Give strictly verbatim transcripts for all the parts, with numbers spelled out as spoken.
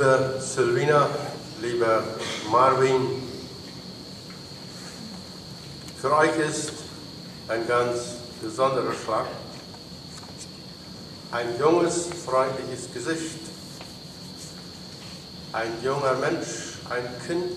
Liebe Silvina, lieber Marvin, für euch ist ein ganz besonderer Schlag. Ein junges, freundliches Gesicht, ein junger Mensch, ein Kind,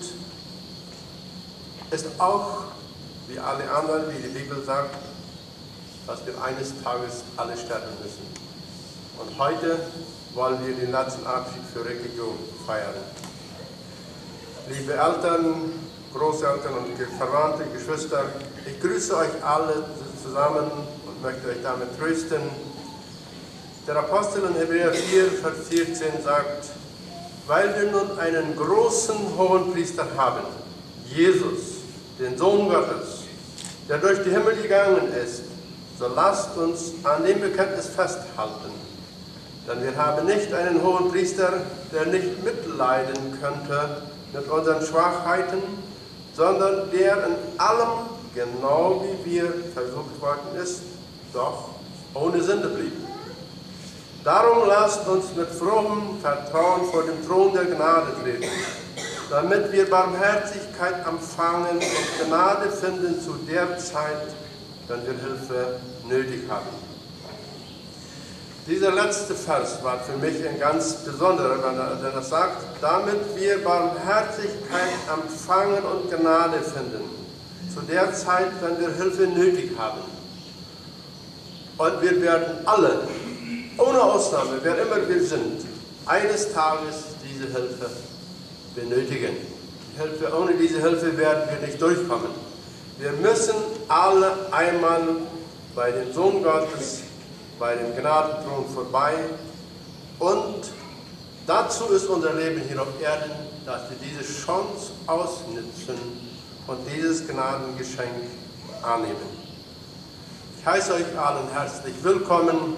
ist auch, wie alle anderen, wie die Bibel sagt, dass wir eines Tages alle sterben müssen. Und heute wollen wir den letzten Abschied für Ricky-Jo feiern. Liebe Eltern, Großeltern und Verwandte, Geschwister, ich grüße euch alle zusammen und möchte euch damit trösten. Der Apostel in Hebräer vier, Vers vierzehn sagt, weil wir nun einen großen Hohenpriester haben, Jesus, den Sohn Gottes, der durch die Himmel gegangen ist, so lasst uns an dem Bekenntnis festhalten. Denn wir haben nicht einen Hohenpriester, der nicht mitleiden könnte mit unseren Schwachheiten, sondern der in allem, genau wie wir versucht worden ist, doch ohne Sünde blieb. Darum lasst uns mit frohem Vertrauen vor dem Thron der Gnade treten, damit wir Barmherzigkeit empfangen und Gnade finden zu der Zeit, wenn wir Hilfe nötig haben. Dieser letzte Vers war für mich ein ganz besonderer, wenn er, wenn er sagt, damit wir Barmherzigkeit empfangen und Gnade finden, zu der Zeit, wenn wir Hilfe nötig haben. Und wir werden alle, ohne Ausnahme, wer immer wir sind, eines Tages diese Hilfe benötigen. Die Hilfe, ohne diese Hilfe werden wir nicht durchkommen. Wir müssen alle einmal bei dem Sohn Gottes, bei dem Gnadenthron vorbei. Und dazu ist unser Leben hier auf Erden, dass wir diese Chance ausnutzen und dieses Gnadengeschenk annehmen. Ich heiße euch allen herzlich willkommen.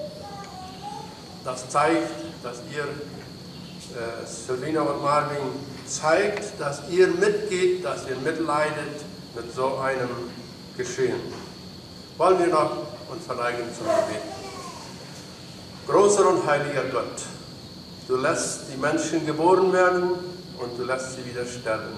Das zeigt, dass ihr, äh, Silvina und Marvin, zeigt, dass ihr mitgeht, dass ihr mitleidet mit so einem Geschehen. Wollen wir noch uns verneigen zum Gebet. Großer und heiliger Gott, du lässt die Menschen geboren werden und du lässt sie wieder sterben.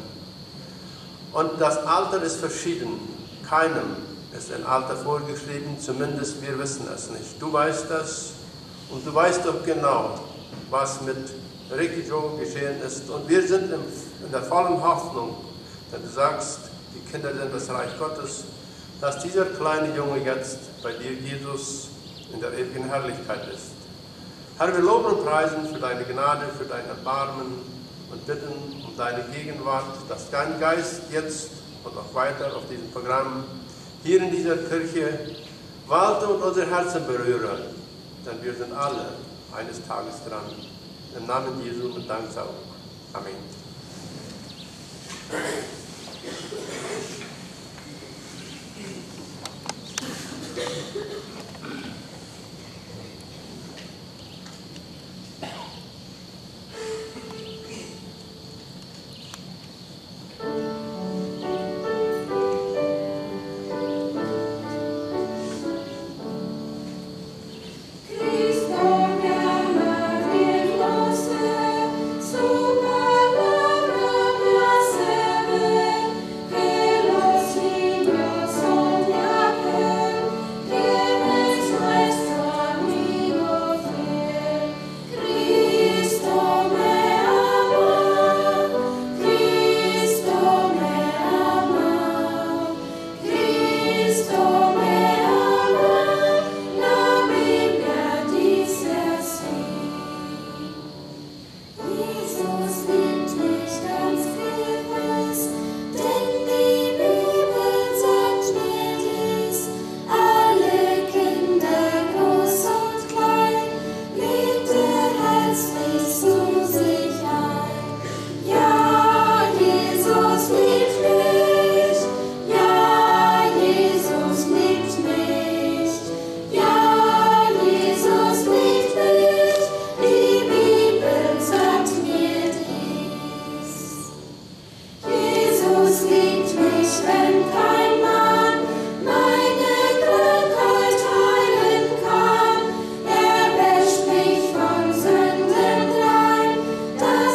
Und das Alter ist verschieden. Keinem ist ein Alter vorgeschrieben, zumindest wir wissen es nicht. Du weißt das und du weißt doch genau, was mit Ricky-Jo geschehen ist. Und wir sind in der vollen Hoffnung, denn du sagst, die Kinder sind das Reich Gottes, dass dieser kleine Junge jetzt bei dir, Jesus, in der ewigen Herrlichkeit ist. Herr, wir loben und preisen für deine Gnade, für dein Erbarmen und bitten um deine Gegenwart, dass dein Geist jetzt und auch weiter auf diesem Programm hier in dieser Kirche walte und unsere Herzen berühre, denn wir sind alle eines Tages dran. Im Namen Jesu mit Danksagung. Amen. Da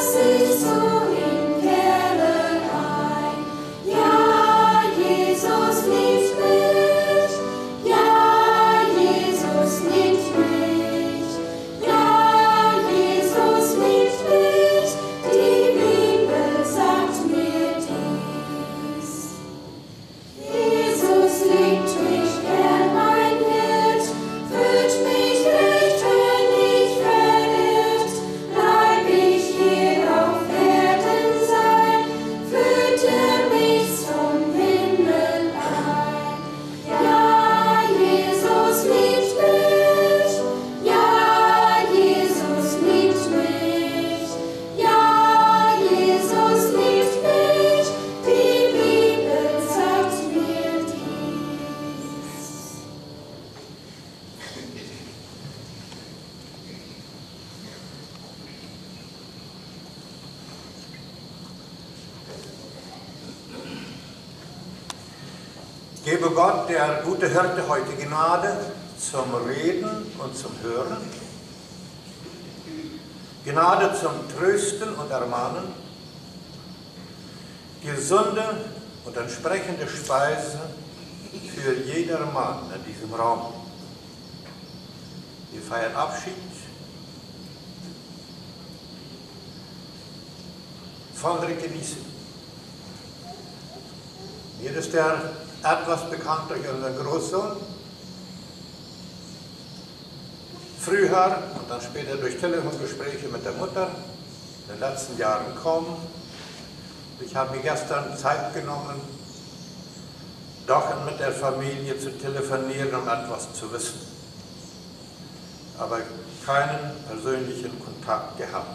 Gebe Gott, der gute Hirte, heute Gnade zum Reden und zum Hören, Gnade zum Trösten und Ermahnen, gesunde und entsprechende Speise für jedermann in diesem Raum. Wir feiern Abschied von Rieke Niesen. Mir ist er etwas bekannt durch unseren Großsohn. Früher und dann später durch Telefongespräche mit der Mutter, in den letzten Jahren kaum. Ich habe mir gestern Zeit genommen, doch mit der Familie zu telefonieren, um etwas zu wissen. Aber keinen persönlichen Kontakt gehabt.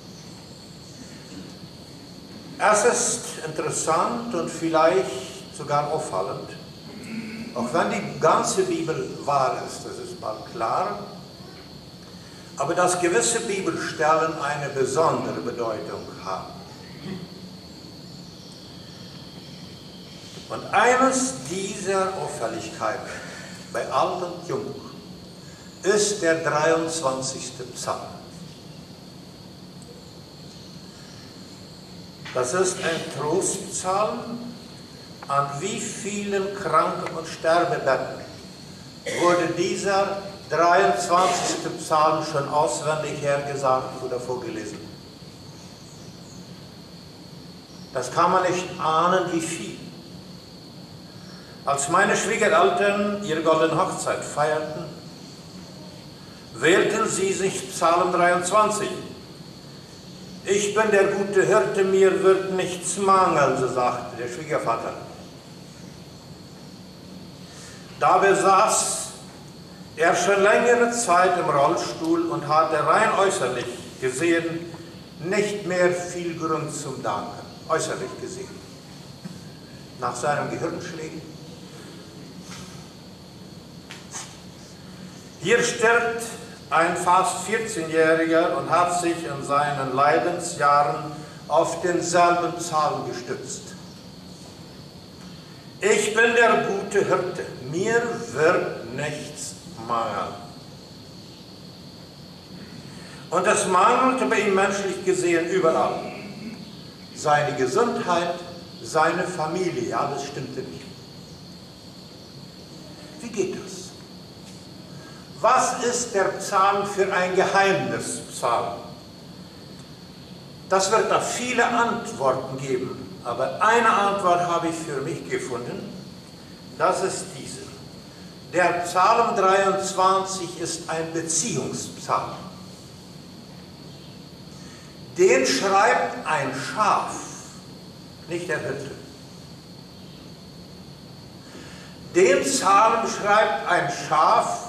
Es ist interessant und vielleicht sogar auffallend, auch wenn die ganze Bibel wahr ist, das ist mal klar, aber dass gewisse Bibelstellen eine besondere Bedeutung haben. Und eines dieser Auffälligkeiten bei alt und jung ist der dreiundzwanzigste Psalm. Das ist ein Trostpsalm, an wie vielen Kranken- und Sterbebetten wurde dieser dreiundzwanzigste Psalm schon auswendig hergesagt oder vorgelesen. Das kann man nicht ahnen, wie viel. Als meine Schwiegereltern ihre goldene Hochzeit feierten, wählten sie sich Psalm dreiundzwanzig. Ich bin der gute Hirte, mir wird nichts mangeln, so sagte der Schwiegervater. Dabei saß er schon längere Zeit im Rollstuhl und hatte rein äußerlich gesehen nicht mehr viel Grund zum Danken, äußerlich gesehen. Nach seinem Gehirnschlägen. Hier stirbt ein fast vierzehnjähriger und hat sich in seinen Leidensjahren auf denselben Psalm gestützt. Ich bin der gute Hirte, mir wird nichts mangeln. Und es mangelte bei ihm menschlich gesehen überall. Seine Gesundheit, seine Familie, alles stimmte nicht. Wie geht das? Was ist der Psalm für ein Geheimnispsalm? Das wird da viele Antworten geben, aber eine Antwort habe ich für mich gefunden, das ist diese. Der Psalm dreiundzwanzig ist ein Beziehungspsalm. Den schreibt ein Schaf, nicht der Hirte. Den Psalm schreibt ein Schaf,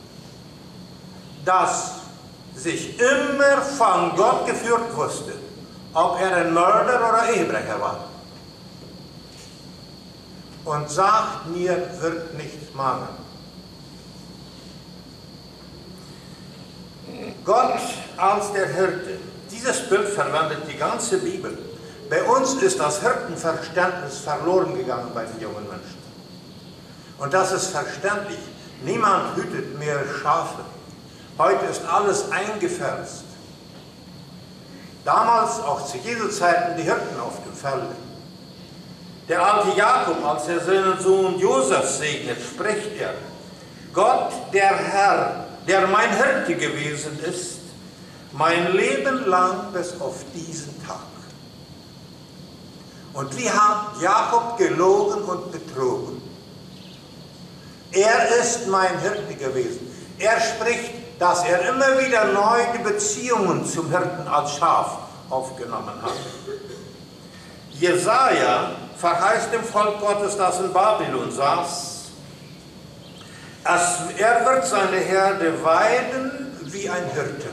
das sich immer von Gott geführt wusste, ob er ein Mörder oder Ehebrecher war. Und sagt, mir wird nichts mangeln. Gott als der Hirte, dieses Bild verwendet die ganze Bibel. Bei uns ist das Hirtenverständnis verloren gegangen bei den jungen Menschen. Und das ist verständlich. Niemand hütet mehr Schafe. Heute ist alles eingefärbt. Damals, auch zu Jesu Zeiten, die Hirten auf dem Felde. Der alte Jakob, als er seinen Sohn Josef segnet, spricht er, Gott, der Herr, der mein Hirte gewesen ist, mein Leben lang bis auf diesen Tag. Und wie hat Jakob gelogen und betrogen? Er ist mein Hirte gewesen. Er spricht, dass er immer wieder neu die Beziehungen zum Hirten als Schaf aufgenommen hat. Jesaja verheißt dem Volk Gottes, das in Babylon saß, es, er wird seine Herde weiden wie ein Hirte.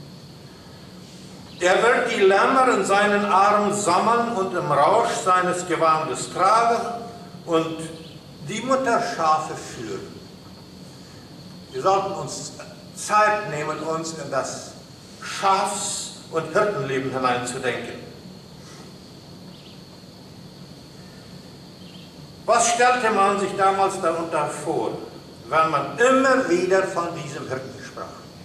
Er wird die Lämmer in seinen Armen sammeln und im Rausch seines Gewandes tragen und die Mutterschafe führen. Wir sollten uns Zeit nehmen, uns in das Schafs- und Hirtenleben hineinzudenken. Was stellte man sich damals darunter vor, wenn man immer wieder von diesem Hirten sprach?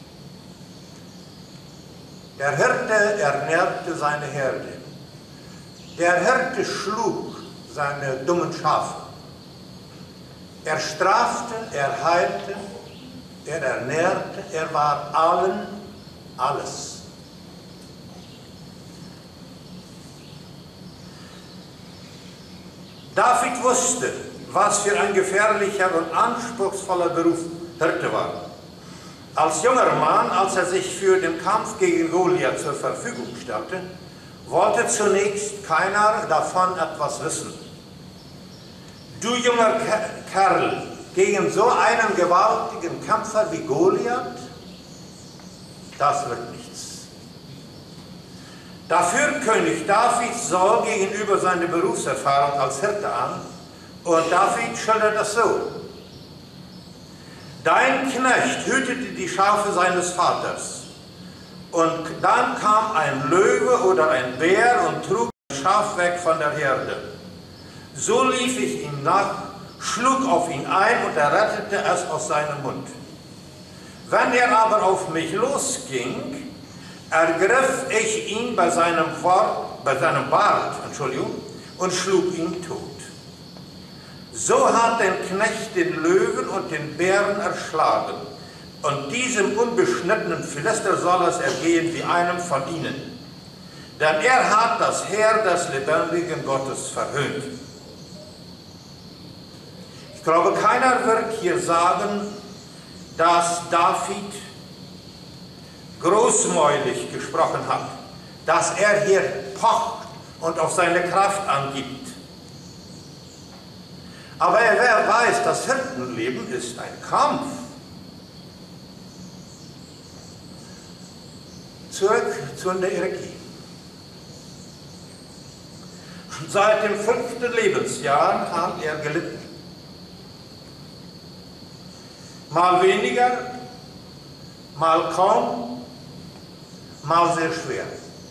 Der Hirte ernährte seine Herde. Der Hirte schlug seine dummen Schafe. Er strafte, er heilte, er ernährte, er war allen alles. David wusste, was für ein gefährlicher und anspruchsvoller Beruf Hirte war. Als junger Mann, als er sich für den Kampf gegen Goliath zur Verfügung stellte, wollte zunächst keiner davon etwas wissen. Du junger Kerl, gegen so einen gewaltigen Kämpfer wie Goliath, das wird nichts. Da führt König David Saul gegenüber seine Berufserfahrung als Hirte an und David schildert das so. Dein Knecht hütete die Schafe seines Vaters und dann kam ein Löwe oder ein Bär und trug das Schaf weg von der Herde. So lief ich ihm nach, schlug auf ihn ein und er rettete es aus seinem Mund. Wenn er aber auf mich losging, ergriff ich ihn bei seinem, Wort, bei seinem Bart Entschuldigung, und schlug ihn tot. So hat der Knecht den Löwen und den Bären erschlagen, und diesem unbeschnittenen Philister soll es ergehen wie einem von ihnen. Denn er hat das Heer des lebendigen Gottes verhöhnt. Ich glaube, keiner wird hier sagen, dass David großmäulig gesprochen hat, dass er hier pocht und auf seine Kraft angibt. Aber wer weiß, das Hirtenleben ist ein Kampf. Zurück zu Recki. Seit dem fünften Lebensjahr hat er gelitten. Mal weniger, mal kaum, mal sehr schwer.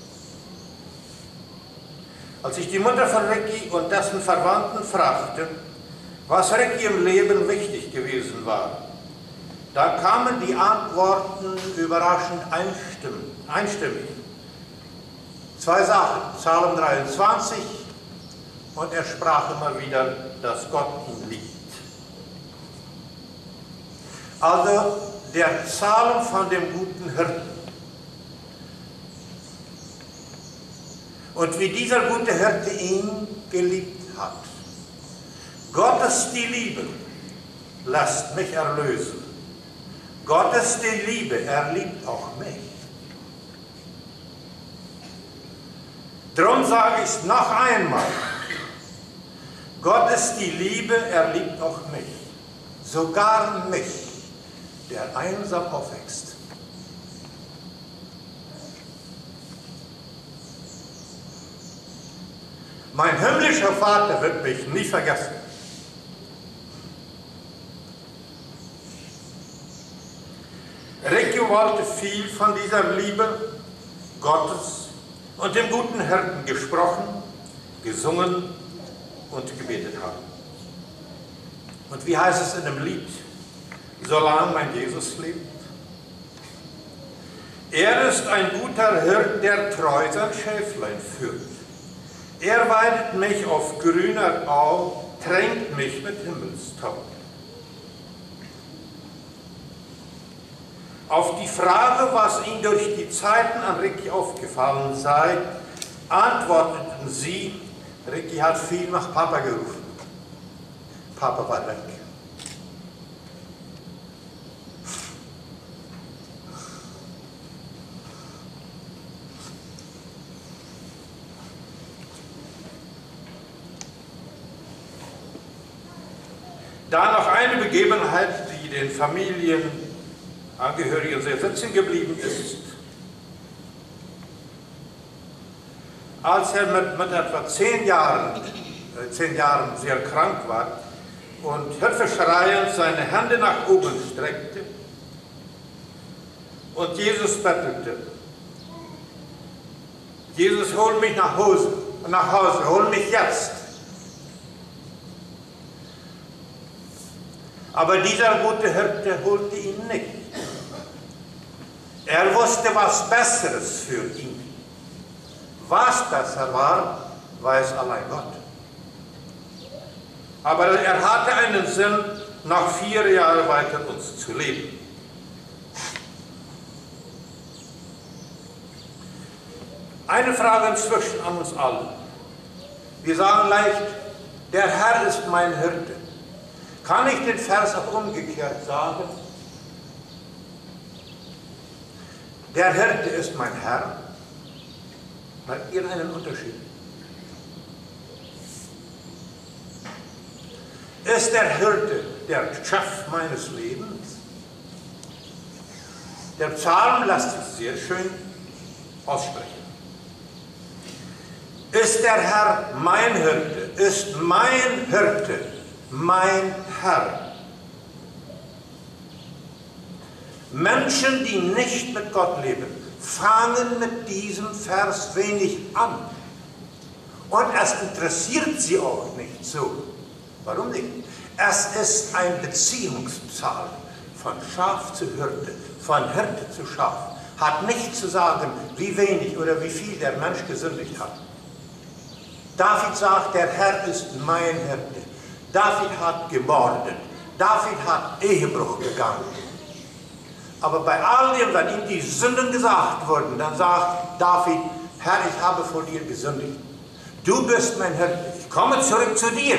Als ich die Mutter von Recki und dessen Verwandten fragte, was Recki im Leben wichtig gewesen war, da kamen die Antworten überraschend einstimmig. Zwei Sachen, Psalm dreiundzwanzig, und er sprach immer wieder, dass Gott ihn liebt. Also der Psalm von dem guten Hirten. Und wie dieser gute Hirte ihn geliebt hat. Gott ist die Liebe, lasst mich erlösen. Gott ist die Liebe, er liebt auch mich. Drum sage ich es noch einmal. Gott ist die Liebe, er liebt auch mich. Sogar mich, der einsam aufwächst. Mein himmlischer Vater wird mich nie vergessen. Recki wollte viel von dieser Liebe Gottes und dem guten Hirten gesprochen, gesungen und gebetet haben. Und wie heißt es in dem Lied? Solange mein Jesus lebt. Er ist ein guter Hirt, der treu sein Schäflein führt. Er weidet mich auf grüner Au, tränkt mich mit Himmelstau. Auf die Frage, was ihm durch die Zeiten an Recki aufgefallen sei, antworteten sie, Recki hat viel nach Papa gerufen. Papa war weg. Da noch eine Begebenheit, die den Familienangehörigen sehr sitzen geblieben ist. Als er mit, mit etwa zehn Jahren, äh, zehn Jahren sehr krank war und hilfeschreiend seine Hände nach oben streckte und Jesus bettelte. Jesus, hol mich nach Hause, nach Hause, hol mich jetzt. Aber dieser gute Hirte holte ihn nicht. Er wusste was Besseres für ihn. Was besser war, weiß allein Gott. Aber er hatte einen Sinn, noch vier Jahre weiter uns zu leben. Eine Frage inzwischen an uns alle. Wir sagen leicht, der Herr ist mein Hirte. Kann ich den Vers auch umgekehrt sagen? Der Hirte ist mein Herr. Merkt ihr einen Unterschied? Ist der Hirte der Chef meines Lebens? Der Psalm lässt es sehr schön aussprechen. Ist der Herr mein Hirte? Ist mein Hirte mein Herr? Menschen, die nicht mit Gott leben, fangen mit diesem Vers wenig an. Und es interessiert sie auch nicht so. Warum nicht? Es ist ein Beziehungspsalm von Schaf zu Hirte, von Hirte zu Schaf. Hat nicht zu sagen, wie wenig oder wie viel der Mensch gesündigt hat. David sagt, der Herr ist mein Hirte. David hat gemordet. David hat Ehebruch begangen. Aber bei all dem, wenn ihm die Sünden gesagt wurden, dann sagt David, Herr, ich habe vor dir gesündigt. Du bist mein Hirte. Ich komme zurück zu dir.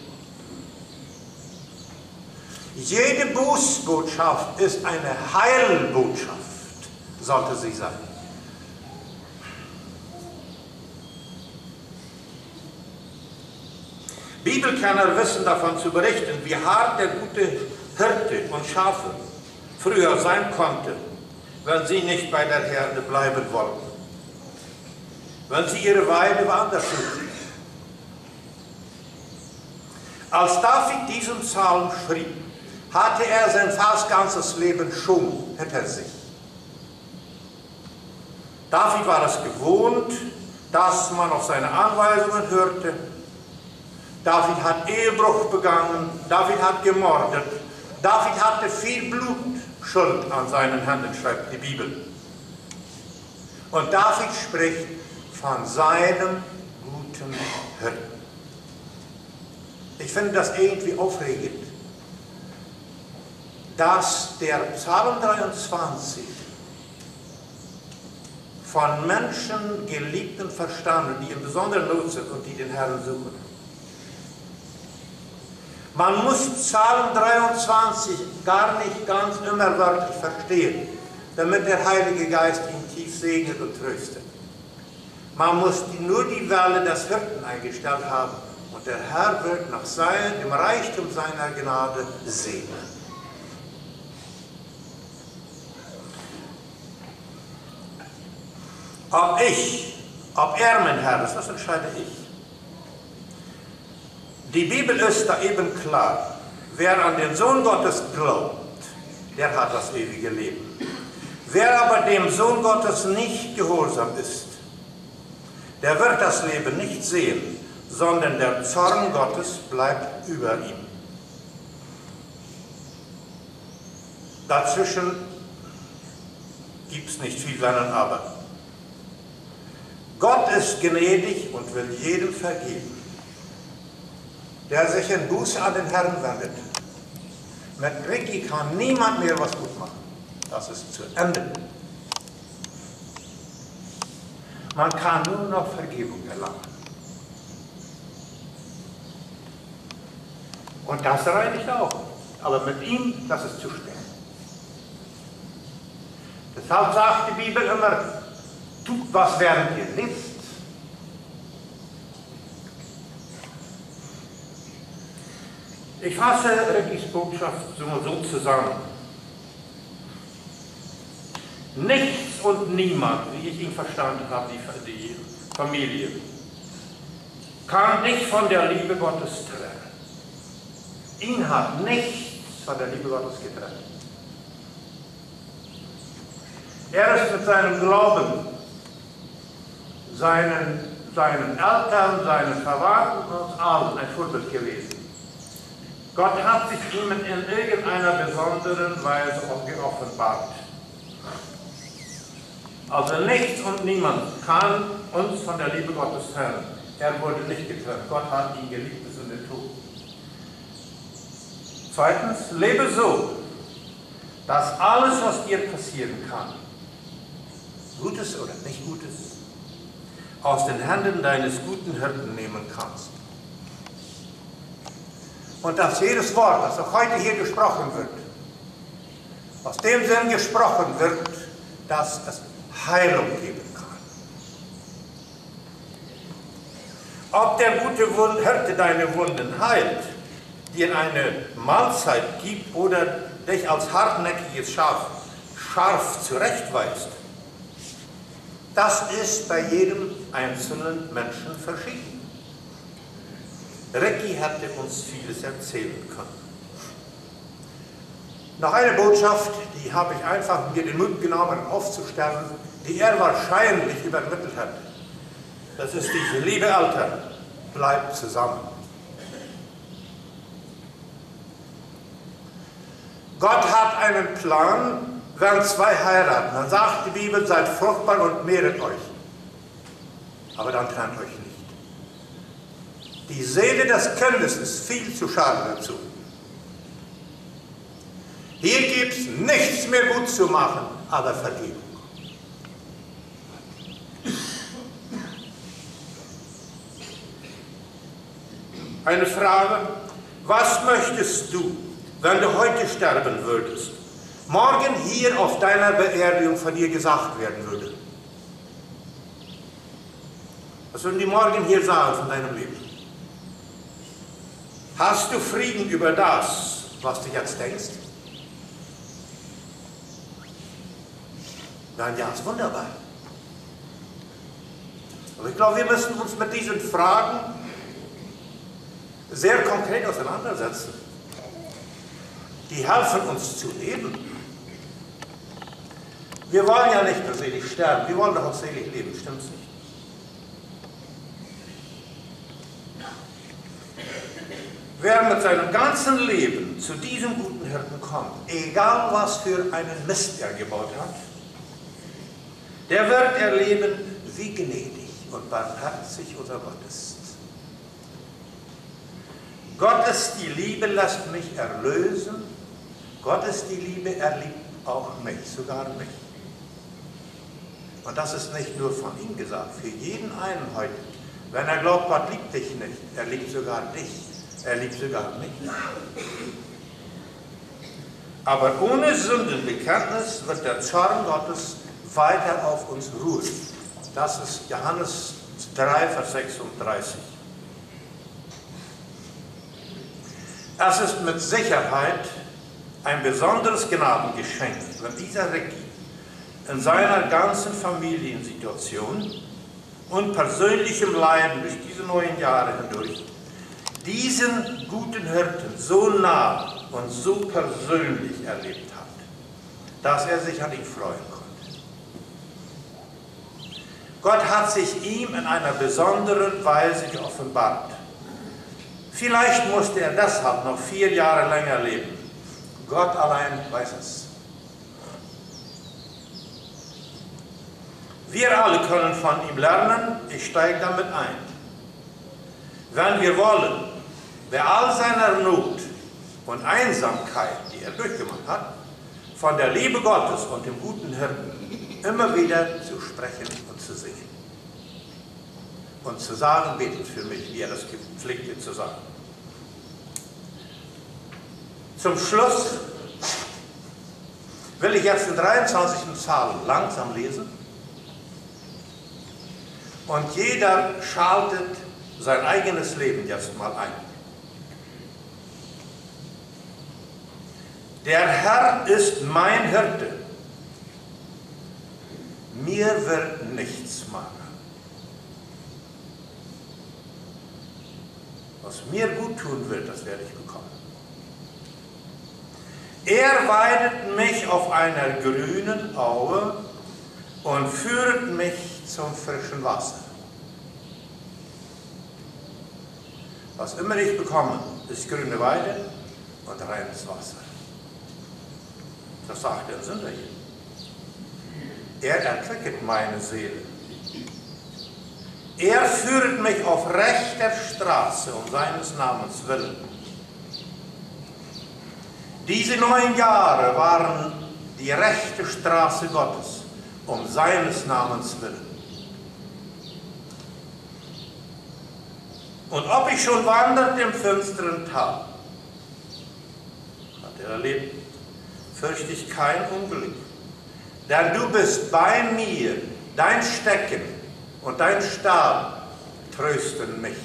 Jede Bußbotschaft ist eine Heilbotschaft, sollte sie sein. Bibelkenner wissen davon zu berichten, wie hart der gute Hirte und Schafe früher sein konnte, wenn sie nicht bei der Herde bleiben wollten, wenn sie ihre Weide woanders suchten. Als David diesen Psalm schrieb, hatte er sein fast ganzes Leben schon hinter sich. David war es gewohnt, dass man auf seine Anweisungen hörte. David hat Ehebruch begangen, David hat gemordet, David hatte viel Blutschuld an seinen Händen, schreibt die Bibel. Und David spricht von seinem guten Hirten. Ich finde das irgendwie aufregend, dass der Psalm dreiundzwanzig von Menschen geliebt und verstanden, die in besonderer Not sind und die den Herrn suchen. Man muss Psalm dreiundzwanzig gar nicht ganz immer wörtlich verstehen, damit der Heilige Geist ihn tief segnet und tröstet. Man muss nur die Welle des Hirten eingestellt haben und der Herr wird nach seinem, dem Reichtum seiner Gnade segnen. Ob ich, ob er mein Herr ist, das entscheide ich. Die Bibel ist da eben klar. Wer an den Sohn Gottes glaubt, der hat das ewige Leben. Wer aber dem Sohn Gottes nicht gehorsam ist, der wird das Leben nicht sehen, sondern der Zorn Gottes bleibt über ihm. Dazwischen gibt es nicht viel Wenn und Aber. Gott ist gnädig und will jedem vergeben, der sich in Buße an den Herrn wendet. Mit Ricky kann niemand mehr was gut machen. Das ist zu Ende. Man kann nur noch Vergebung erlangen. Und das reinigt auch. Aber mit ihm, das ist zu spät. Deshalb sagt die Bibel immer, tut was, während ihr lebt. Ich fasse Rickys Botschaft so zusammen. Nichts und niemand, wie ich ihn verstanden habe, die, die Familie, kann dich von der Liebe Gottes trennen. Ihn hat nichts von der Liebe Gottes getrennt. Er ist mit seinem Glauben, seinen, seinen Eltern, seinen Verwandten und uns allen ein Vorbild gewesen. Gott hat sich ihm in irgendeiner besonderen Weise auch geoffenbart. Also nichts und niemand kann uns von der Liebe Gottes trennen. Er wurde nicht getrennt. Gott hat ihn geliebt bis in den Tod. Zweitens, lebe so, dass alles, was dir passieren kann, Gutes oder nicht Gutes, aus den Händen deines guten Hirten nehmen kannst. Und dass jedes Wort, das auch heute hier gesprochen wird, aus dem Sinn gesprochen wird, dass es Heilung geben kann. Ob der gute Hirte deine Wunden heilt, dir eine Mahlzeit gibt oder dich als hartnäckiges Schaf scharf zurechtweist, das ist bei jedem einzelnen Menschen verschieden. Ricky hätte uns vieles erzählen können. Noch eine Botschaft, die habe ich einfach mir den Mut genommen aufzustellen, die er wahrscheinlich übermittelt hat. Das ist diese: Liebe Alter, bleibt zusammen. Gott hat einen Plan, wenn zwei heiraten. Dann sagt die Bibel, seid fruchtbar und mehret euch. Aber dann trennt euch nicht. Die Seele des Kindes ist viel zu schade dazu. Hier gibt es nichts mehr gut zu machen, aber Vergebung. Eine Frage: Was möchtest du, wenn du heute sterben würdest, morgen hier auf deiner Beerdigung von dir gesagt werden würde? Was würden die morgen hier sagen von deinem Leben? Hast du Frieden über das, was du jetzt denkst? Nein, ja, ist wunderbar. Aber ich glaube, wir müssen uns mit diesen Fragen sehr konkret auseinandersetzen. Die helfen uns zu leben. Wir wollen ja nicht nur selig sterben, wir wollen doch auch selig leben, stimmt's nicht? Wer mit seinem ganzen Leben zu diesem guten Hirten kommt, egal was für einen Mist er gebaut hat, der wird erleben, wie gnädig und barmherzig unser Gott ist. Gottes die Liebe lässt mich erlösen. Gottes die Liebe, er liebt auch mich, sogar mich. Und das ist nicht nur von ihm gesagt, für jeden einen heute. Wenn er glaubt, Gott liebt dich nicht, er liebt sogar dich, er liebt sogar mich. Aber ohne Sündenbekenntnis wird der Zorn Gottes weiter auf uns ruhen. Das ist Johannes drei, Vers sechsunddreißig. Es ist mit Sicherheit ein besonderes Gnadengeschenk, wenn dieser Ricky in seiner ganzen Familiensituation und persönlichem Leiden durch diese neun Jahre hindurch diesen guten Hirten so nah und so persönlich erlebt hat, dass er sich an ihn freuen konnte. Gott hat sich ihm in einer besonderen Weise geoffenbart. Vielleicht musste er deshalb noch vier Jahre länger leben. Gott allein weiß es. Wir alle können von ihm lernen, ich steige damit ein. Wenn wir wollen, bei all seiner Not und Einsamkeit, die er durchgemacht hat, von der Liebe Gottes und dem guten Hirten immer wieder zu sprechen und zu singen. Und zu sagen, betet für mich, wie er das gepflegte zu sagen. Zum Schluss will ich jetzt den dreiundzwanzigsten Psalm langsam lesen. Und jeder schaltet sein eigenes Leben jetzt mal ein. Der Herr ist mein Hirte. Mir wird nichts mangeln. Was mir gut tun wird, das werde ich bekommen. Er weidet mich auf einer grünen Aue und führt mich zum frischen Wasser. Was immer ich bekomme, ist grüne Weide, und reines Wasser. Das sagt der Sünder hier. Er erquicket meine Seele. Er führet mich auf rechter Straße um seines Namens willen. Diese neun Jahre waren die rechte Straße Gottes um seines Namens willen. Und ob ich schon wanderte im finsteren Tal, hat er erlebt, fürchte ich kein Unglück, denn du bist bei mir, dein Stecken und dein Stab trösten mich.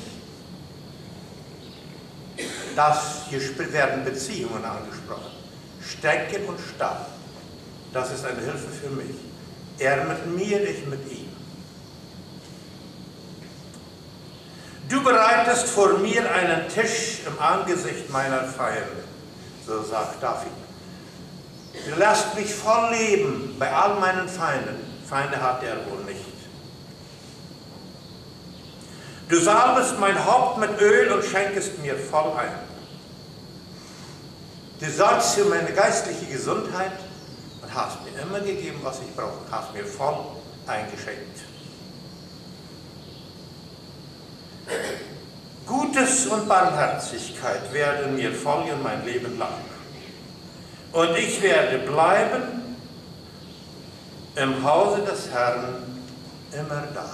Das, hier werden Beziehungen angesprochen. Stecken und Stab, das ist eine Hilfe für mich. Er mit mir, ich mit ihm. Du bereitest vor mir einen Tisch im Angesicht meiner Feinde, so sagt David. Du lässt mich voll leben bei all meinen Feinden. Feinde hat er wohl nicht. Du salbest mein Haupt mit Öl und schenkest mir voll ein. Du sorgst für meine geistliche Gesundheit und hast mir immer gegeben, was ich brauche. Hast mir voll eingeschenkt. Gutes und Barmherzigkeit werden mir folgen mein Leben lang. Und ich werde bleiben im Hause des Herrn immer da.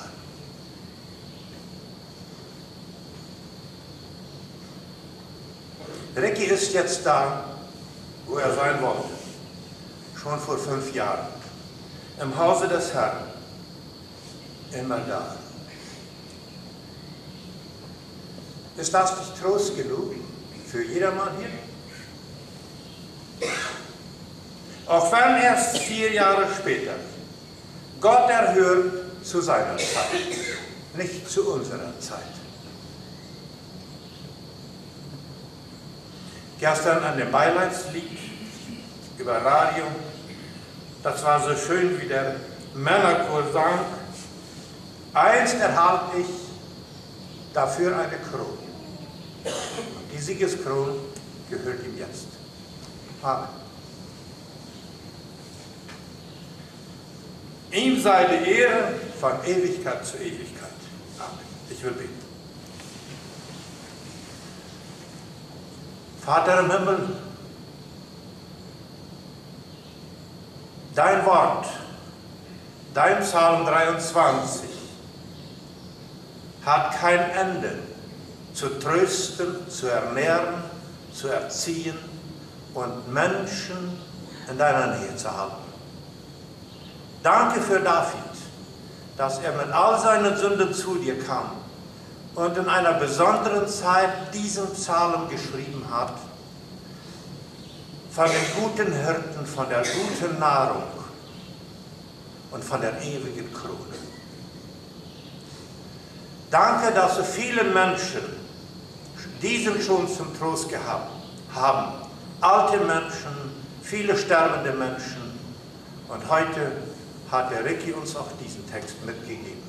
Ricky ist jetzt da, wo er sein wollte. Schon vor fünf Jahren. Im Hause des Herrn. Immer da. Ist das nicht Trost genug für jedermann hier? Auch wenn erst vier Jahre später Gott erhört zu seiner Zeit, nicht zu unserer Zeit. Gestern an dem Beileidslied über Radio, das war so schön, wie der Männerchor sang, einst erhalte ich dafür eine Krone. Die Siegeskrone gehört ihm jetzt. Amen. Ihm sei die Ehre von Ewigkeit zu Ewigkeit. Amen. Ich will beten. Vater im Himmel, dein Wort, dein Psalm dreiundzwanzig, hat kein Ende, zu trösten, zu ernähren, zu erziehen und Menschen in deiner Nähe zu halten. Danke für David, dass er mit all seinen Sünden zu dir kam und in einer besonderen Zeit diesen Psalm geschrieben hat, von den guten Hirten, von der guten Nahrung und von der ewigen Krone. Danke, dass so viele Menschen diesen schon zum Trost gehabt haben. Alte Menschen, viele sterbende Menschen. Und heute hat der Ricky uns auch diesen Text mitgegeben.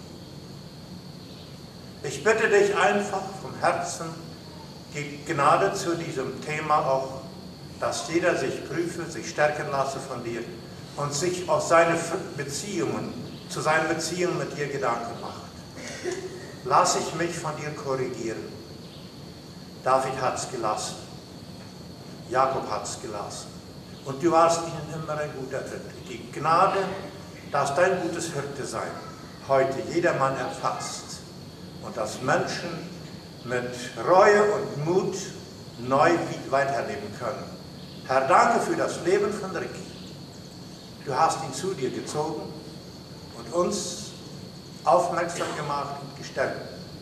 Ich bitte dich einfach vom Herzen, gib Gnade zu diesem Thema auch, dass jeder sich prüfe, sich stärken lasse von dir und sich aus seinen Beziehungen, zu seinen Beziehungen mit dir Gedanken macht. Lass ich mich von dir korrigieren. David hat es gelassen. Jakob hat es gelassen. Und du warst ihnen immer ein guter Hirte. Gib Gnade, dass dein gutes Hirte sein heute jedermann erfasst und dass Menschen mit Reue und Mut neu weiterleben können. Herr, danke für das Leben von Ricky. Du hast ihn zu dir gezogen und uns aufmerksam gemacht und gestellt,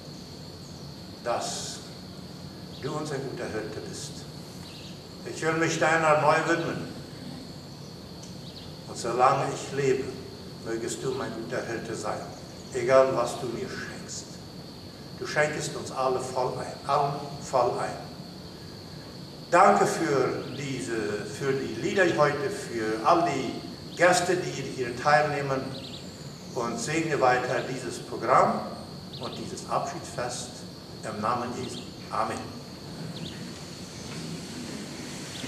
dass du unser guter Hirte bist. Ich will mich deiner neu widmen. Und solange ich lebe, mögest du mein guter Hirte sein, egal was du mir schenkst. Du schenkest uns alle voll ein, allen voll ein. Danke für, diese, für die Lieder heute, für all die Gäste, die hier teilnehmen und segne weiter dieses Programm und dieses Abschiedsfest im Namen Jesu. Amen.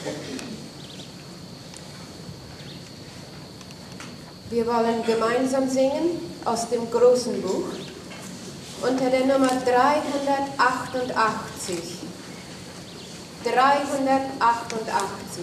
Wir wollen gemeinsam singen aus dem großen Buch unter der Nummer dreihundertachtundachtzig. dreihundertachtundachtzig.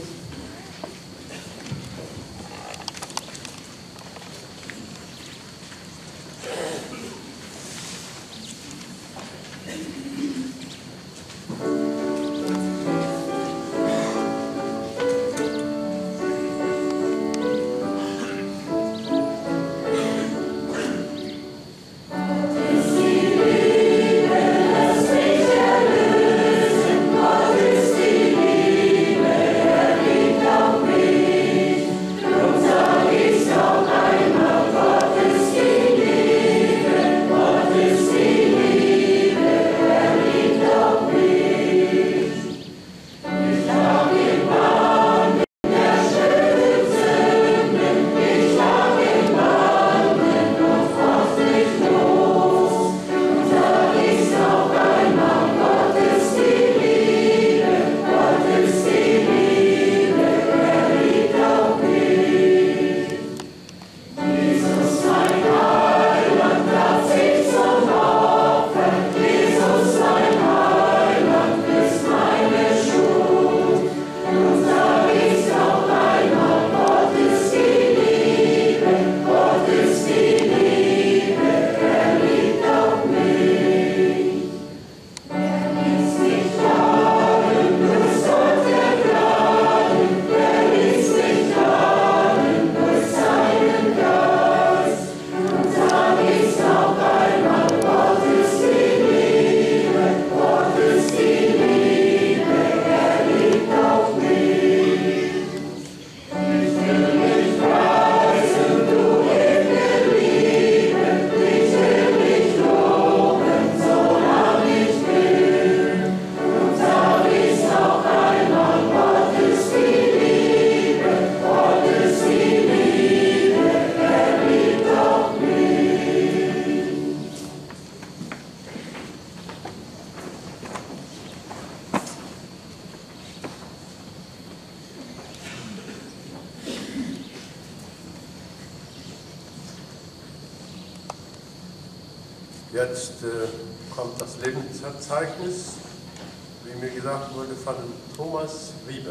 Jetzt äh, kommt das Lebensverzeichnis, wie mir gesagt wurde, von Thomas Wiebe.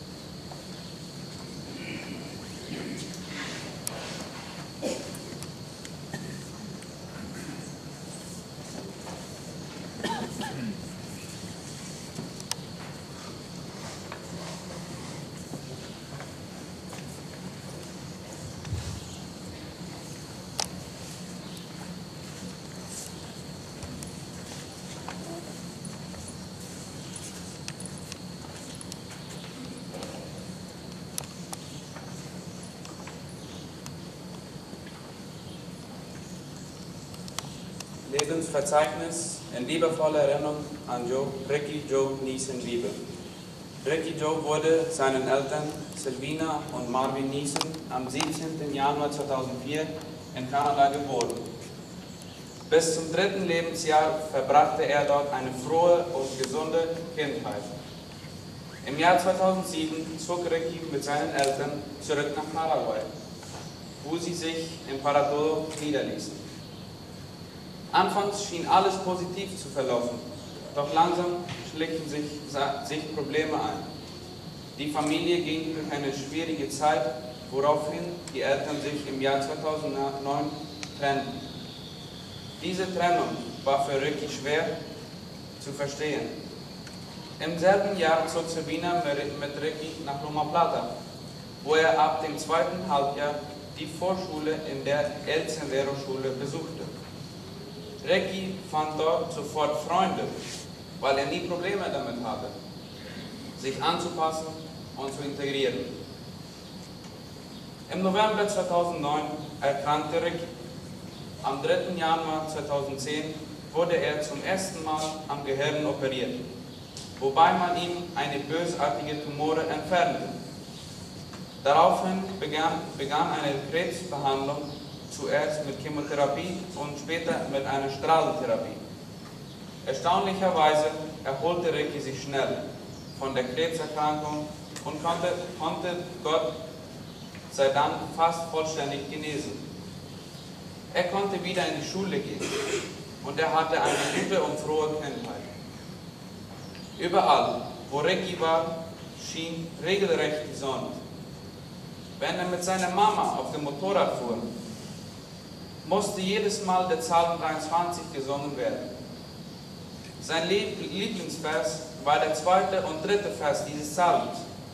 Lebensverzeichnis in liebevoller Erinnerung an Joe, Ricky Joe Neeson Wiebe. Ricky Joe wurde seinen Eltern Silvina und Marvin Neeson am siebzehnten Januar zweitausendvier in Kanada geboren. Bis zum dritten Lebensjahr verbrachte er dort eine frohe und gesunde Kindheit. Im Jahr zweitausendsieben zog Ricky mit seinen Eltern zurück nach Paraguay, wo sie sich in Paratodo niederließen. Anfangs schien alles positiv zu verlaufen, doch langsam schlichen sich, sich Probleme ein. Die Familie ging durch eine schwierige Zeit, woraufhin die Eltern sich im Jahr zweitausendneun trennten. Diese Trennung war für Ricky schwer zu verstehen. Im selben Jahr zog Sabina mit Ricky nach Loma Plata, wo er ab dem zweiten Halbjahr die Vorschule in der El Sendero Schule besuchte. Ricky fand dort sofort Freunde, weil er nie Probleme damit hatte, sich anzupassen und zu integrieren. Im November zweitausendneun erkrankte Ricky. Am dritten Januar zweitausendzehn wurde er zum ersten Mal am Gehirn operiert, wobei man ihm eine bösartige Tumore entfernte. Daraufhin begann, begann eine Krebsbehandlung, zuerst mit Chemotherapie und später mit einer Strahlentherapie. Erstaunlicherweise erholte Ricky sich schnell, von der Krebserkrankung und konnte, konnte Gott sei Dank fast vollständig genesen. Er konnte wieder in die Schule gehen und er hatte eine gute und frohe Kindheit. Überall, wo Ricky war, schien regelrecht die Sonne. Wenn er mit seiner Mama auf dem Motorrad fuhr, musste jedes Mal der Psalm dreiundzwanzig gesungen werden. Sein Lieblingsvers war der zweite und dritte Vers dieses Psalms.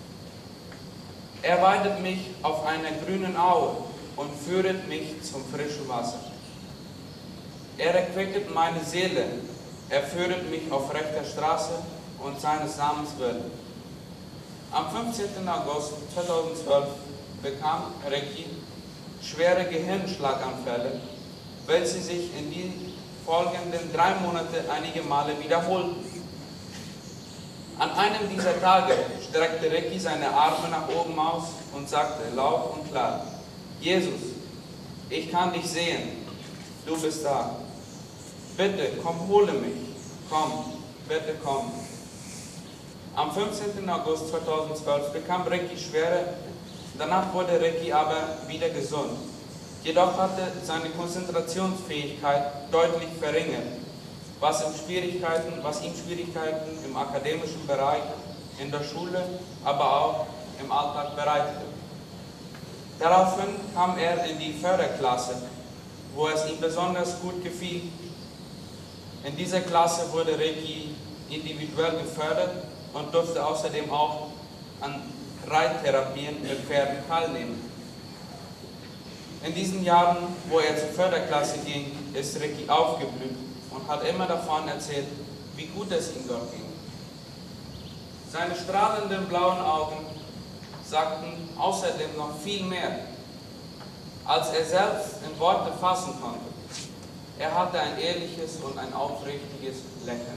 Er weidet mich auf einer grünen Aue und führet mich zum frischen Wasser. Er erquicket meine Seele, er führet mich auf rechter Straße und seines Namens willen. Am fünfzehnten August zweitausendzwölf bekam Ricky schwere Gehirnschlaganfälle, welche sich in den folgenden drei Monaten einige Male wiederholten. An einem dieser Tage streckte Ricky seine Arme nach oben aus und sagte laut und klar: Jesus, ich kann dich sehen, du bist da. Bitte, komm, hole mich. Komm, bitte komm. Am fünfzehnten August zweitausendzwölf bekam Ricky schwere, danach wurde Ricky aber wieder gesund. Jedoch hatte seine Konzentrationsfähigkeit deutlich verringert, was ihm Schwierigkeiten, was ihm Schwierigkeiten im akademischen Bereich, in der Schule, aber auch im Alltag bereitete. Daraufhin kam er in die Förderklasse, wo es ihm besonders gut gefiel. In dieser Klasse wurde Ricky individuell gefördert und durfte außerdem auch an Reittherapien mit Pferden teilnehmen. In diesen Jahren, wo er zur Förderklasse ging, ist Ricky aufgeblüht und hat immer davon erzählt, wie gut es ihm dort ging. Seine strahlenden blauen Augen sagten außerdem noch viel mehr, als er selbst in Worte fassen konnte. Er hatte ein ehrliches und ein aufrichtiges Lächeln.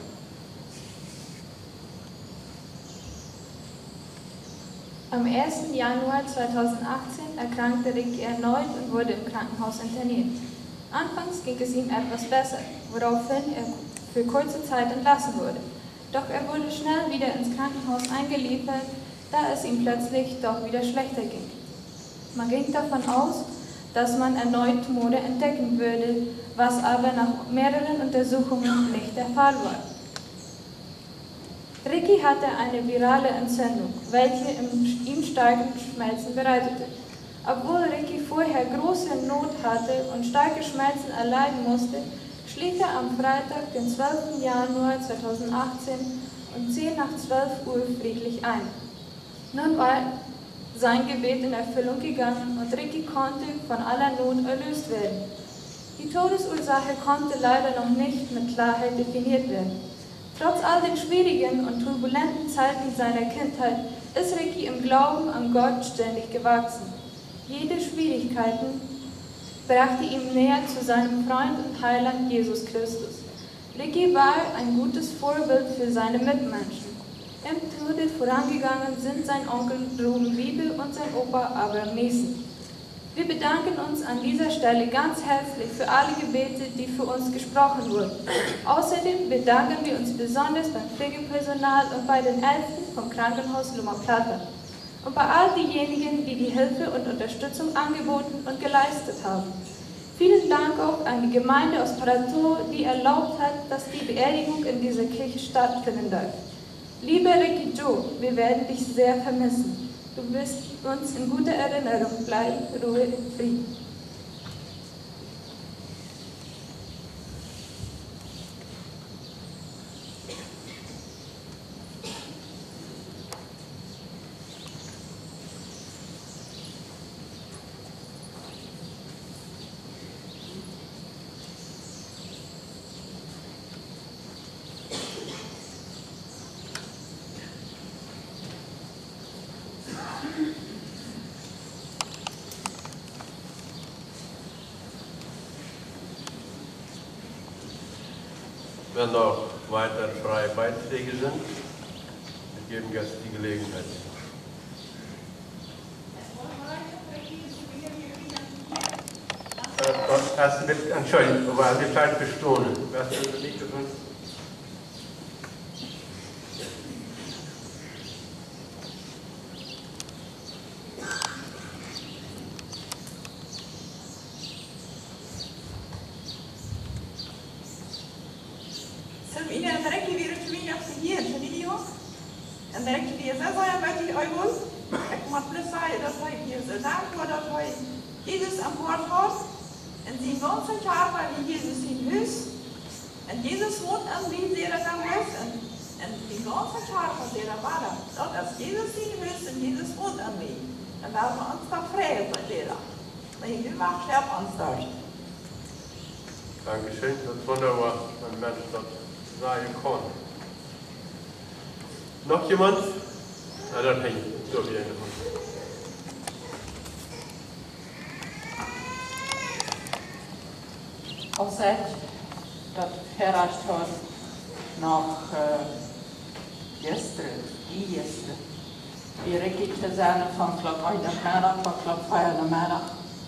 Am ersten Januar zweitausendachtzehn erkrankte Ricky erneut und wurde im Krankenhaus interniert. Anfangs ging es ihm etwas besser, woraufhin er für kurze Zeit entlassen wurde. Doch er wurde schnell wieder ins Krankenhaus eingeliefert, da es ihm plötzlich doch wieder schlechter ging. Man ging davon aus, dass man erneut Tumore entdecken würde, was aber nach mehreren Untersuchungen nicht der Fall war. Ricky hatte eine virale Entzündung, welche ihm starke Schmerzen bereitete. Obwohl Ricky vorher große Not hatte und starke Schmerzen erleiden musste, schlief er am Freitag, den zwölften Januar zweitausendachtzehn um zehn nach zwölf Uhr friedlich ein. Nun war sein Gebet in Erfüllung gegangen und Ricky konnte von aller Not erlöst werden. Die Todesursache konnte leider noch nicht mit Klarheit definiert werden. Trotz all den schwierigen und turbulenten Zeiten seiner Kindheit ist Ricky im Glauben an Gott ständig gewachsen. Jede Schwierigkeit brachte ihn näher zu seinem Freund und Heiland Jesus Christus. Ricky war ein gutes Vorbild für seine Mitmenschen. Im Tode vorangegangen sind sein Onkel Ruben Wiebe und sein Opa Abraham Niesen. Wir bedanken uns an dieser Stelle ganz herzlich für alle Gebete, die für uns gesprochen wurden. Außerdem bedanken wir uns besonders beim Pflegepersonal und bei den Ärzten vom Krankenhaus Loma Plata und bei all diejenigen, die die Hilfe und Unterstützung angeboten und geleistet haben. Vielen Dank auch an die Gemeinde aus Prato, die erlaubt hat, dass die Beerdigung in dieser Kirche stattfinden darf. Lieber Ricky Joe, wir werden dich sehr vermissen. Du wirst uns in guter Erinnerung bleiben. Ruhe in Frieden. Wenn noch weitere freie Beiträge sind, wir geben jetzt die Gelegenheit. Das wird, Entschuldigung, aber die Zeit bestohlen. Was ist das Mikrofon? hier in Video. En dan denk je, dat zijn met die ouders. Ik moet plus zeggen dat hij hier zo dankbaar dat hij Jezus aan boord had. En zijn ganze jaar war Jezus in huis. En Jezus woont aan wie zeer aan huis. En, en die ganze jaar van zeer war dat. Dat is Jezus in huis en Jezus woont aan wie. En daar hebben we ons dan vrij bij zeer. Maar nu mag je op ons daar. Dankeschön, das ist wunderbar, ein Mensch das sagen kann. Noch jemand? Na, dann hängt so wie eine Hand. Al zegt dat verrast had nog uh, gisteren, die gisteren. Die Ricky te zijn van klok uit de middag, van klok vijf de middag.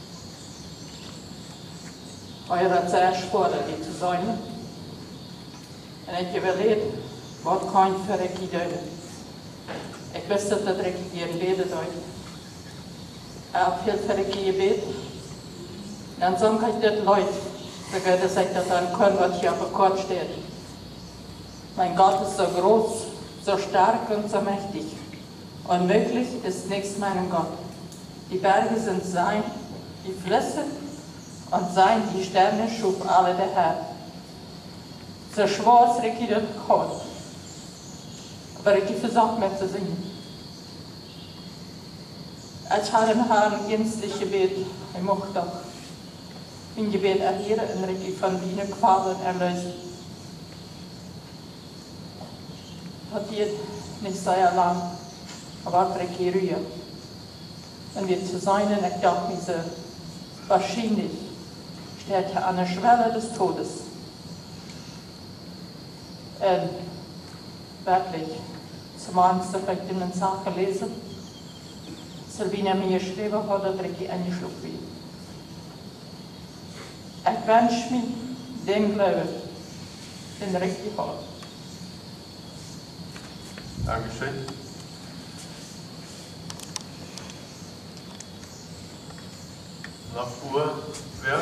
Hij had zeer spannend die te zijn. En ik heb geleerd, wat kan voor Ricky doen? Ik wist dat Ricky die een beden deed. Hij had veel voor Ricky gebeten. En dan zong ik dit luid. So Gott sagt, dass er ein Korn, was hier auf der Karte steht. Mein Gott ist so groß, so stark und so mächtig. Unmöglich ist nichts meinem Gott. Die Berge sind sein, die Flüsse und sein, die Sterne schuf alle der Herr. So schwarz Ricky das Gott. Aber Ricky versucht mir zu singen. Als had een haar een gänzliche Gebet, hij mocht doch in Gebet erheren en Ricky van dienen Qualen erlösen. Hat hier nicht sehr lang, aber Ricky Rühe. Und wir zu sein, und ich dachte mir so, wahrscheinlich steht er an der Schwelle des Todes. Und wirklich, zum Abend habe ich in den Sachen gelesen, Silvina mir geschrieben hat, dass Ricky eingeschluckt wird. Ich wünsche mir den Glauben, den Ricky hat. Dankeschön. Noch Uhr, wer?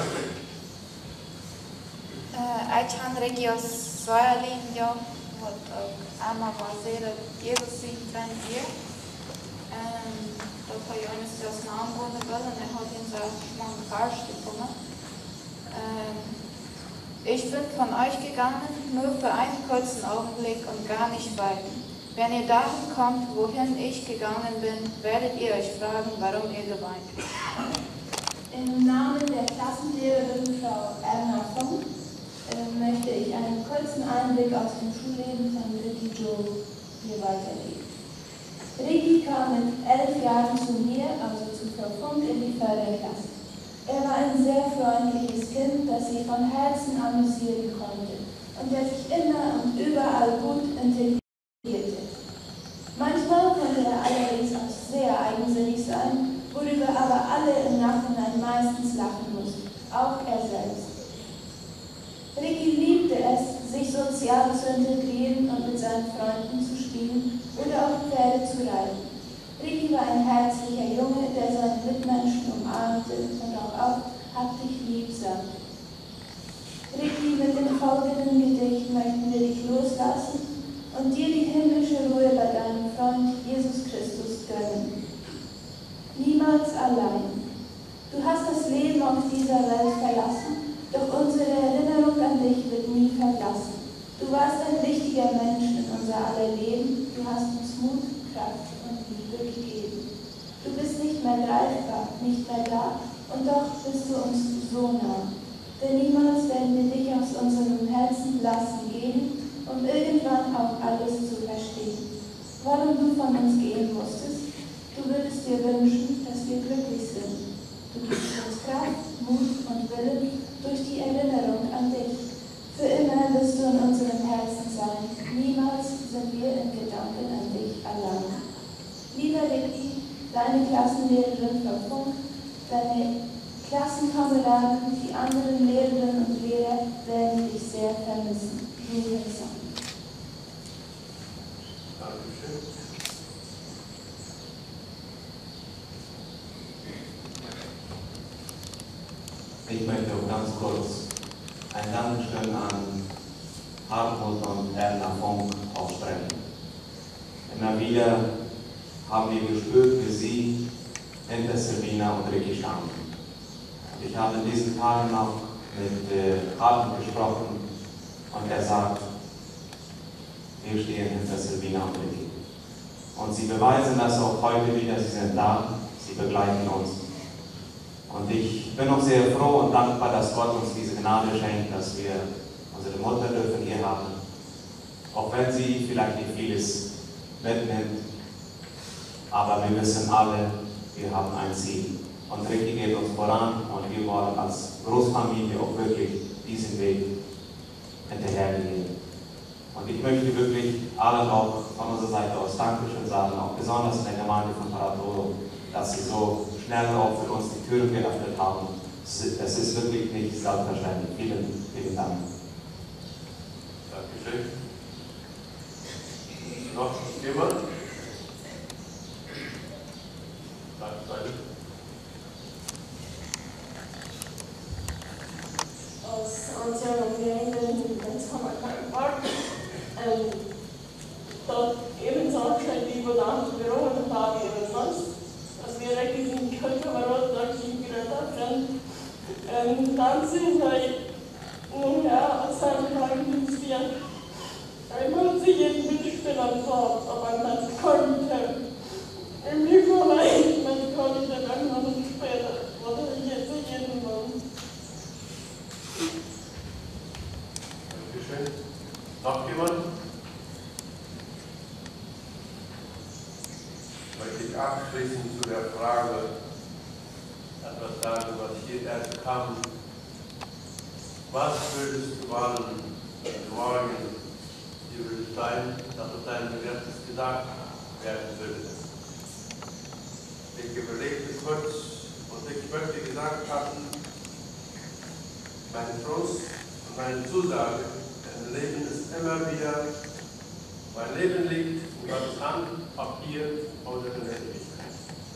Egy han regiós Soalin, jo, wat ama bazera Jesus in hier. Dat hij jongens zelfs naam worden wil en hij hat ihn zelfs schon falsch gefunden. Ich bin von euch gegangen, nur für einen kurzen Augenblick und gar nicht weit. Wenn ihr dahin kommt, wohin ich gegangen bin, werdet ihr euch fragen, warum ihr geweint. Im Namen der Klassenlehrerin Frau Erna Funk äh, möchte ich einen kurzen Einblick aus dem Schulleben von Ricky Joe hier weitergeben. Ricky kam mit elf Jahren zu mir, also zu Frau Funk, in die Förderklasse. Er war ein sehr freundliches Kind, das sie von Herzen amüsieren konnte und der sich immer und überall gut integrierte. Manchmal konnte er allerdings auch sehr eigensinnig sein, worüber aber alle im Nachhinein meistens lachen mussten, auch er selbst. Ricky liebte es, sich sozial zu integrieren und mit seinen Freunden zu spielen oder auf Pferde zu reiten. Ricky war ein herzlicher Junge, der seine Mitmenschen umarmte und auch oft hab dich lieb sagte. Ricky, mit dem folgenden Gedicht möchten wir dich loslassen und dir die himmlische Ruhe bei deinem Freund Jesus Christus gönnen. Niemals allein. Du hast das Leben auf dieser Welt verlassen, doch unsere Erinnerung an dich wird nie verblassen. Du warst ein wichtiger Mensch in unser aller Leben, du hast uns Mut, Kraft und Liebe gegeben. Du bist nicht mehr greifbar, nicht mehr da, und doch bist du uns so nah. Denn niemals werden wir dich aus unserem Herzen lassen gehen, um irgendwann auch alles zu verstehen. Warum du von uns gehen musstest? Du würdest dir wünschen, dass wir glücklich sind. Du gibst uns Kraft, Mut und Willen durch die Erinnerung an dich. Für immer wirst du in unserem Herzen sein. Niemals sind wir in Gedanken an dich allein. Lieber Ricky, deine Klassenlehrerin Frau Funk, deine Klassenkameraden, die anderen Lehrerinnen und Lehrer werden dich sehr vermissen. Julia Song. Dankeschön. Ich möchte auch ganz kurz ein Dankeschön an Hartmut und Erna Funk aussprechen. Immer wieder haben wir gespürt, wie sie hinter Silvina und Ricky standen. Und ich habe in diesen Tagen noch mit äh, Hartmut gesprochen und er sagt, wir stehen hinter Silvina und Ricky. Und sie beweisen das auch heute wieder, sie sind da, sie begleiten uns. Und ich bin auch sehr froh und dankbar, dass Gott uns diese Gnade schenkt, dass wir unsere Mutter dürfen hier haben. Auch wenn sie vielleicht nicht vieles mitnimmt, aber wir wissen alle, wir haben ein Ziel. Und Ricky geht uns voran und wir wollen als Großfamilie auch wirklich diesen Weg hinterhergehen. Und ich möchte wirklich allen auch von unserer Seite aus Dankeschön sagen, auch besonders in der Gemeinde von Paratoro, dass sie so schnell auch für uns die Türen geöffnet haben. Es ist wirklich nicht selbstverständlich. Vielen, vielen Dank. Dankeschön. Noch jemand? Danke. Als anciana Gemeinde in Hammerkamp ähm, dort eben so schnell wie wir da Büro und da wir sonst, dass wir eigentlich in die Köln-Kamerad da gerade haben. Ähm, dann sind wir nun ja, als Handelsdienst hier einmal sie jeden Mitspieler dort, aber man konnte im Lieferlein, man konnte dann noch später, oder jetzt jeden Mann. Dankeschön. Noch jemand? Möchte ich abschließend zu der Frage etwas sagen, was hier erst kam. Was würdest du wollen, morgen, wie würde es sein, dass es dein Gesetzes gesagt werden würde? Ich überlegte kurz und ich möchte gesagt haben, mein Trost und meine Zusage im Leben ist immer wieder, mein Leben liegt in Gottes Hand, ob hier oder in der Ewigkeit.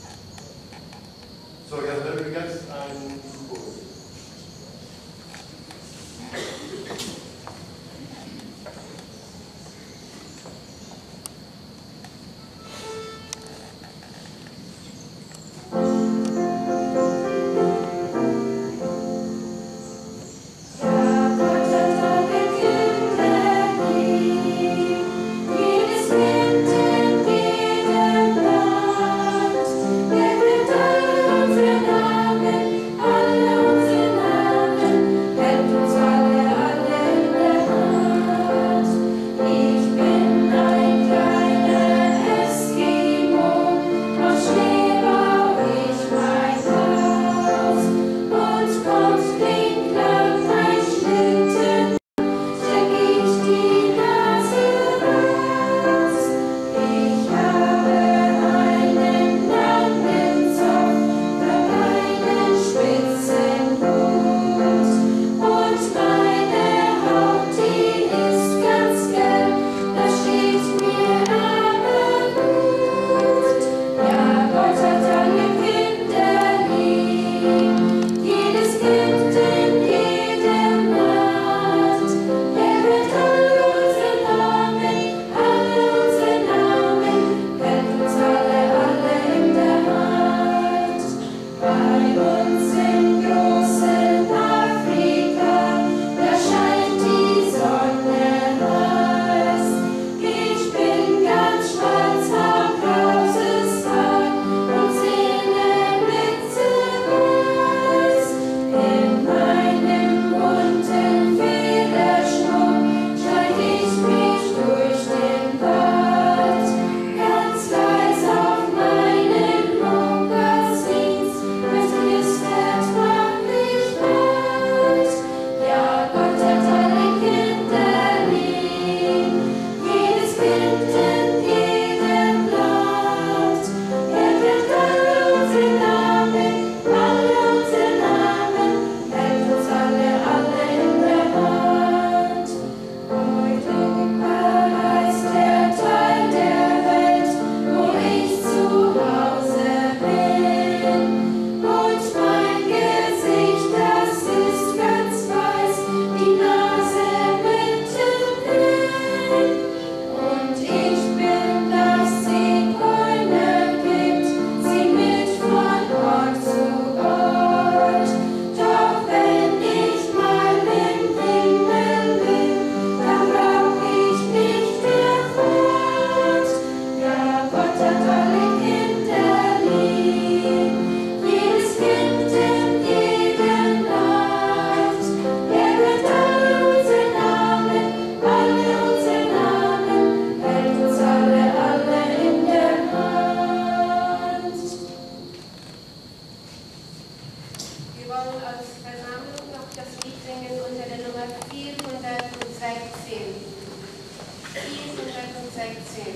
So, jetzt werden wir jetzt ein Buch. Alle sechzehn.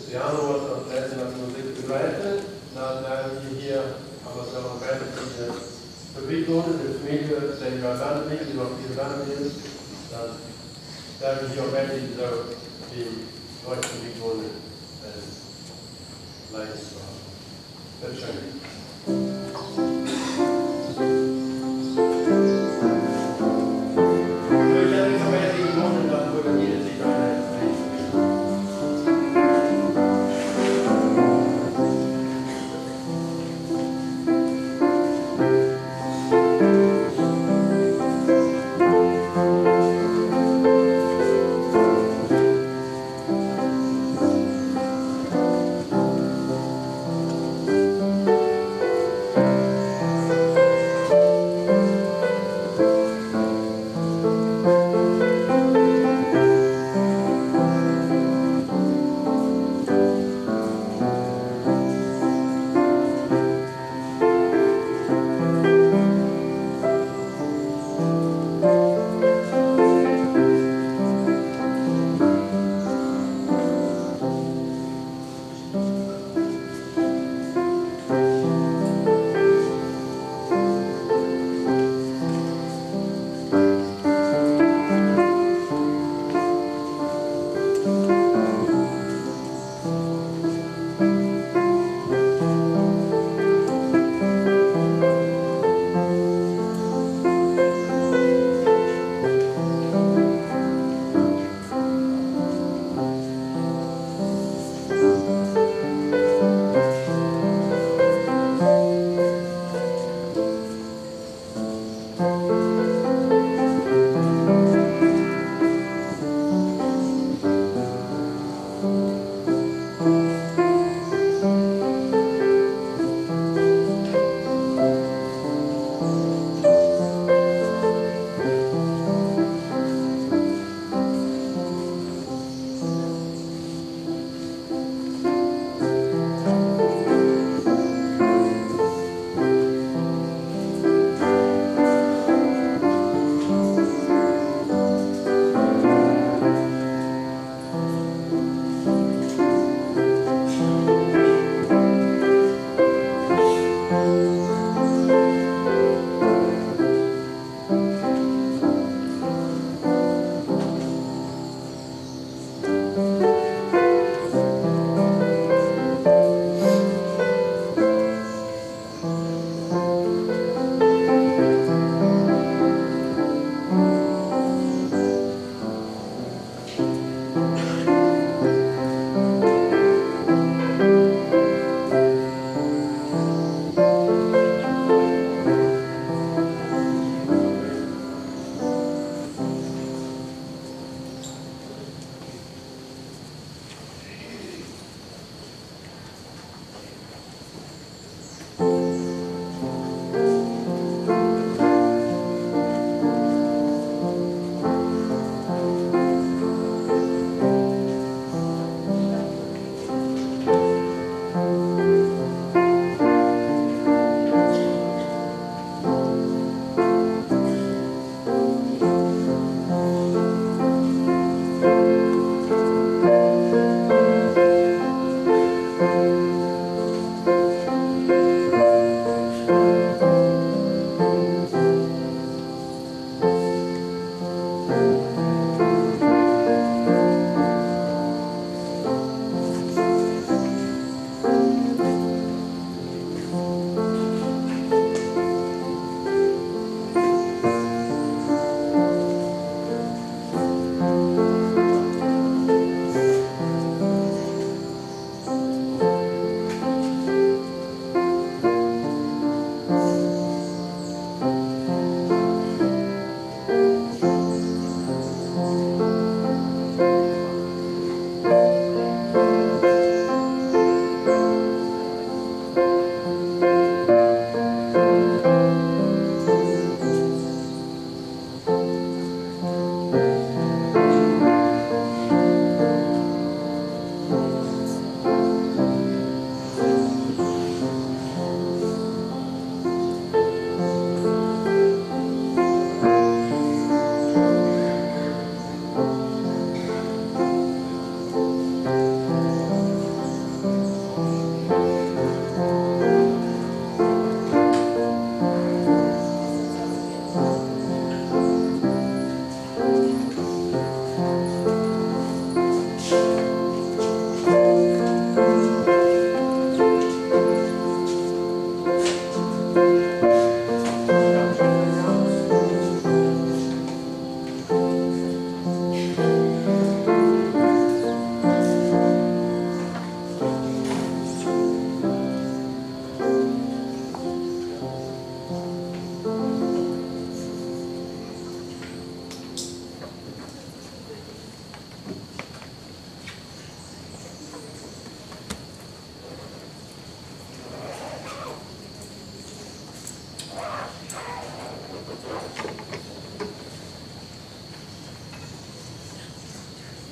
Cristiano wordt aan het muziek begleiten. Dan werden wir hier aber so werden diese Fabrik worden, de familie, die wir werden nicht, die noch viel werden will. Dann werden wir hier auch endlich so die deutsche Fabrik worden leiden zu haben. Bitte schön.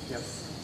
Yes.